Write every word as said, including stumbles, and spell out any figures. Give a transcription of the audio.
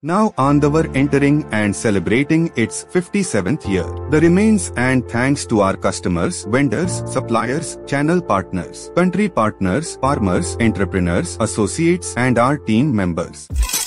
Now Andavar entering and celebrating its fifty-seventh year. The remains and thanks to our customers, vendors, suppliers, channel partners, country partners, farmers, entrepreneurs, associates and our team members.